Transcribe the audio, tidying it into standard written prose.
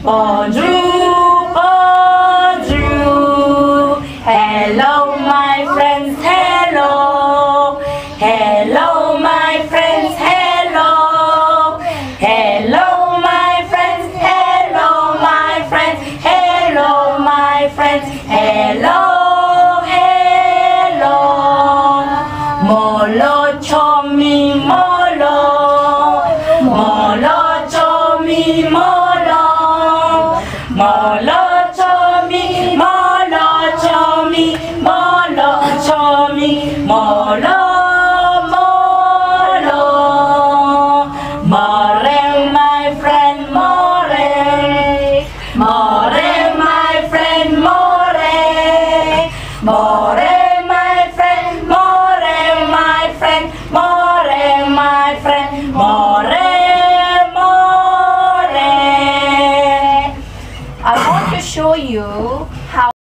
Bonjour, bonjour. Hello, my friends, hello. Hello, my friends, hello. Hello, my friends, hello, my friends, hello, my friends, hello, hello. Molo, Chomie, Molo. Molo, Chomie, Molo. Molo, Chomie, Molo, Chomie, Molo, Chomie, Molo, Molo. More, my friend, more. More, my friend, more. More, my friend, more, my friend, more, my friend, more, more. I want to show you how